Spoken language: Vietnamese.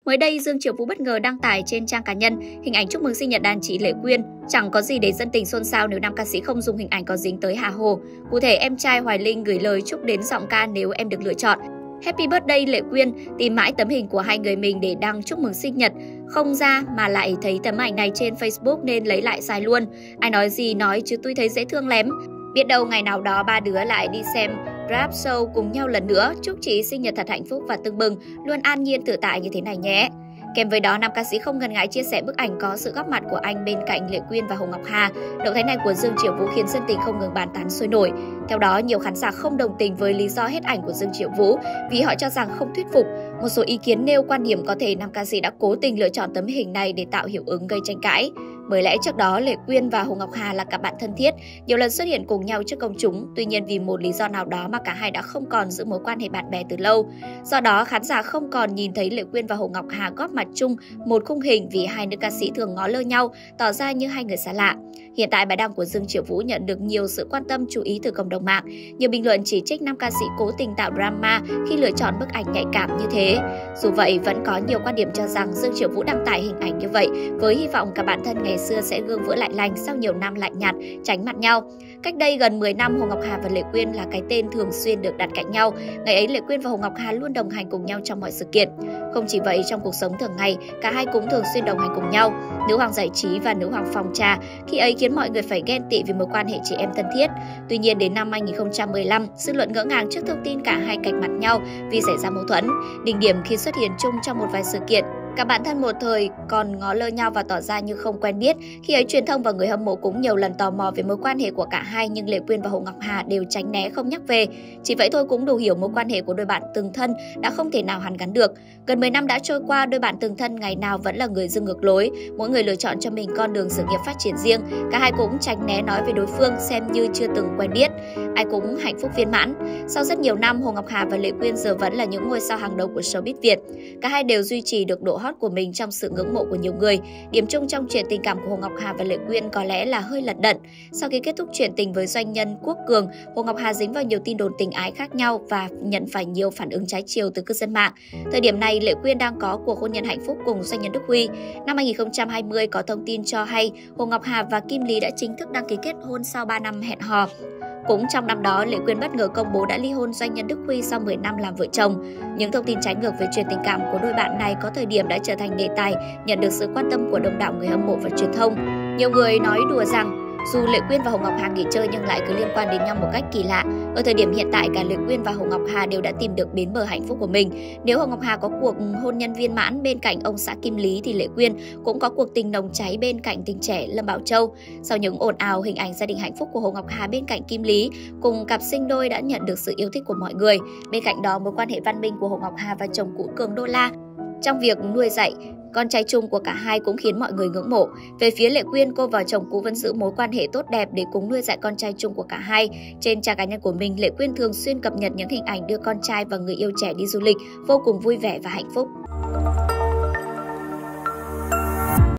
Mới đây, Dương Triệu Vũ bất ngờ đăng tải trên trang cá nhân hình ảnh chúc mừng sinh nhật đàn chị Lệ Quyên. Chẳng có gì để dân tình xôn xao nếu nam ca sĩ không dùng hình ảnh có dính tới Hà Hồ. Cụ thể, em trai Hoài Linh gửi lời chúc đến giọng ca nếu em được lựa chọn. Happy birthday Lệ Quyên, tìm mãi tấm hình của hai người mình để đăng chúc mừng sinh nhật. Không ra mà lại thấy tấm ảnh này trên Facebook nên lấy lại xài luôn. Ai nói gì nói chứ tôi thấy dễ thương lắm. Biết đâu ngày nào đó ba đứa lại đi xem rap show cùng nhau lần nữa. Chúc chị sinh nhật thật hạnh phúc và tưng bừng, luôn an nhiên tự tại như thế này nhé. Kèm với đó, nam ca sĩ không ngần ngại chia sẻ bức ảnh có sự góp mặt của anh bên cạnh Lệ Quyên và Hồ Ngọc Hà. Động thái này của Dương Triệu Vũ khiến dân tình không ngừng bàn tán sôi nổi. Theo đó, nhiều khán giả không đồng tình với lý do hết ảnh của Dương Triệu Vũ vì họ cho rằng không thuyết phục. Một số ý kiến nêu quan điểm có thể nam ca sĩ đã cố tình lựa chọn tấm hình này để tạo hiệu ứng gây tranh cãi. Bởi lẽ trước đó, Lệ Quyên và Hồ Ngọc Hà là cặp bạn thân thiết, nhiều lần xuất hiện cùng nhau trước công chúng. Tuy nhiên vì một lý do nào đó mà cả hai đã không còn giữ mối quan hệ bạn bè từ lâu. Do đó, khán giả không còn nhìn thấy Lệ Quyên và Hồ Ngọc Hà góp mặt chung một khung hình vì hai nữ ca sĩ thường ngó lơ nhau, tỏ ra như hai người xa lạ. Hiện tại, bài đăng của Dương Triệu Vũ nhận được nhiều sự quan tâm chú ý từ cộng đồng mạng. Nhiều bình luận chỉ trích nam ca sĩ cố tình tạo drama khi lựa chọn bức ảnh nhạy cảm như thế. Dù vậy, vẫn có nhiều quan điểm cho rằng Dương Triệu Vũ đăng tải hình ảnh như vậy với hy vọng cả bạn thân ngày xưa sẽ gương vỡ lại lành sau nhiều năm lạnh nhạt, tránh mặt nhau. Cách đây gần 10 năm, Hồ Ngọc Hà và Lệ Quyên là cái tên thường xuyên được đặt cạnh nhau. Ngày ấy, Lệ Quyên và Hồ Ngọc Hà luôn đồng hành cùng nhau trong mọi sự kiện. Không chỉ vậy, trong cuộc sống thường ngày, cả hai cũng thường xuyên đồng hành cùng nhau. Nữ hoàng giải trí và nữ hoàng phòng trà khi ấy khiến mọi người phải ghen tị vì mối quan hệ chị em thân thiết. Tuy nhiên, đến năm 2015, dư luận ngỡ ngàng trước thông tin cả hai cạnh mặt nhau vì xảy ra mâu thuẫn. Đỉnh điểm khi xuất hiện chung trong một vài sự kiện. Các bạn thân một thời còn ngó lơ nhau và tỏ ra như không quen biết. Khi ấy, truyền thông và người hâm mộ cũng nhiều lần tò mò về mối quan hệ của cả hai, nhưng Lệ Quyên và Hồ Ngọc Hà đều tránh né không nhắc về. Chỉ vậy thôi cũng đủ hiểu mối quan hệ của đôi bạn từng thân đã không thể nào hàn gắn được. Gần 10 năm đã trôi qua, đôi bạn từng thân ngày nào vẫn là người dưng ngược lối. Mỗi người lựa chọn cho mình con đường sự nghiệp phát triển riêng. Cả hai cũng tránh né nói về đối phương, xem như chưa từng quen biết. Ai cũng hạnh phúc viên mãn. Sau rất nhiều năm, Hồ Ngọc Hà và Lệ Quyên giờ vẫn là những ngôi sao hàng đầu của showbiz Việt. Cả hai đều duy trì được độ hot của mình trong sự ngưỡng mộ của nhiều người. Điểm chung trong chuyện tình cảm của Hồ Ngọc Hà và Lệ Quyên có lẽ là hơi lận đận. Sau khi kết thúc chuyện tình với doanh nhân Quốc Cường, Hồ Ngọc Hà dính vào nhiều tin đồn tình ái khác nhau và nhận phải nhiều phản ứng trái chiều từ cư dân mạng. Thời điểm này, Lệ Quyên đang có cuộc hôn nhân hạnh phúc cùng doanh nhân Đức Huy. Năm 2020 có thông tin cho hay Hồ Ngọc Hà và Kim Lý đã chính thức đăng ký kết hôn sau 3 năm hẹn hò. Cũng trong năm đó, Lệ Quyên bất ngờ công bố đã ly hôn doanh nhân Đức Huy sau 10 năm làm vợ chồng. Những thông tin trái ngược về chuyện tình cảm của đôi bạn này có thời điểm đã trở thành đề tài, nhận được sự quan tâm của đông đảo người hâm mộ và truyền thông. Nhiều người nói đùa rằng dù Lệ Quyên và Hồ Ngọc Hà nghỉ chơi nhưng lại cứ liên quan đến nhau một cách kỳ lạ. Ở thời điểm hiện tại, cả Lệ Quyên và Hồ Ngọc Hà đều đã tìm được bến bờ hạnh phúc của mình. Nếu Hồ Ngọc Hà có cuộc hôn nhân viên mãn bên cạnh ông xã Kim Lý thì Lệ Quyên cũng có cuộc tình nồng cháy bên cạnh tình trẻ Lâm Bảo Châu. Sau những ồn ào, hình ảnh gia đình hạnh phúc của Hồ Ngọc Hà bên cạnh Kim Lý cùng cặp sinh đôi đã nhận được sự yêu thích của mọi người. Bên cạnh đó, mối quan hệ văn minh của Hồ Ngọc Hà và chồng cũ Cường Đô La trong việc nuôi dạy con trai chung của cả hai cũng khiến mọi người ngưỡng mộ. Về phía Lệ Quyên, cô và chồng cũ vẫn giữ mối quan hệ tốt đẹp để cùng nuôi dạy con trai chung của cả hai. Trên trang cá nhân của mình, Lệ Quyên thường xuyên cập nhật những hình ảnh đưa con trai và người yêu trẻ đi du lịch, vô cùng vui vẻ và hạnh phúc.